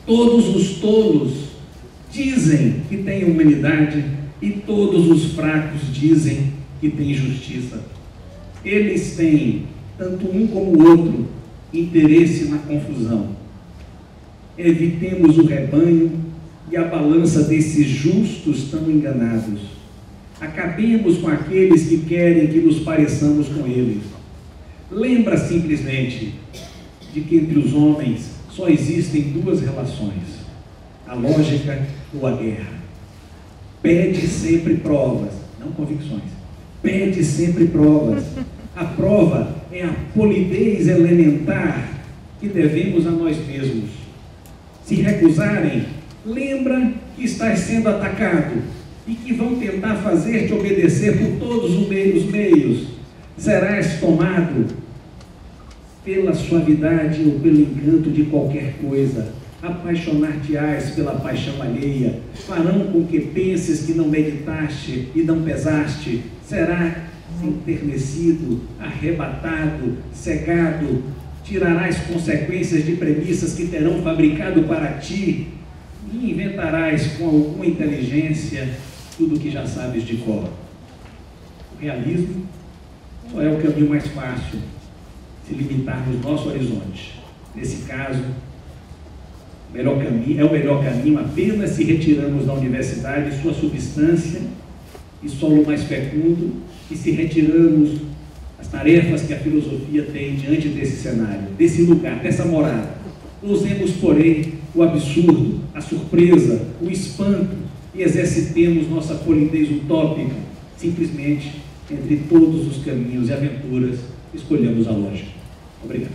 Todos os tolos dizem que têm humanidade e todos os fracos dizem que têm justiça. Eles têm, tanto um como o outro, interesse na confusão. Evitemos o rebanho e a balança desses justos tão enganados. Acabemos com aqueles que querem que nos pareçamos com eles. Lembra simplesmente de que entre os homens só existem duas relações, a lógica ou a guerra. Pede sempre provas, não convicções. Pede sempre provas. A prova é a polidez elementar que devemos a nós mesmos. Se recusarem, lembra que estás sendo atacado e que vão tentar fazer-te obedecer por todos os meios. Serás tomado pela suavidade ou pelo encanto de qualquer coisa. Apaixonar-te-ás pela paixão alheia. Farão com que penses que não meditaste e não pesaste. Será enternecido, arrebatado, cegado. Tirarás consequências de premissas que terão fabricado para ti e inventarás com alguma inteligência tudo o que já sabes de cor. O realismo só é o caminho mais fácil se limitarmos nosso horizonte. Nesse caso, é o melhor caminho apenas se retiramos da universidade sua substância e solo mais fecundo e se retiramos as tarefas que a filosofia tem diante desse cenário, desse lugar, dessa morada. Usemos, porém, o absurdo, a surpresa, o espanto e exercitemos nossa polidez utópica. Simplesmente, entre todos os caminhos e aventuras, escolhemos a lógica. Obrigado.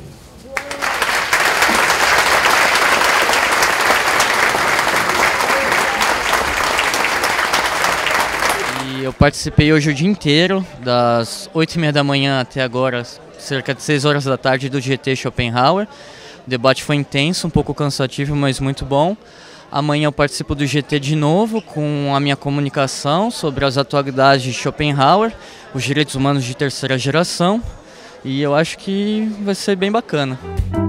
Eu participei hoje o dia inteiro, das 8h30 da manhã até agora, cerca de 6 horas da tarde, do GT Schopenhauer. O debate foi intenso, um pouco cansativo, mas muito bom. Amanhã eu participo do GT de novo, com a minha comunicação sobre as atualidades de Schopenhauer, os direitos humanos de terceira geração. E eu acho que vai ser bem bacana.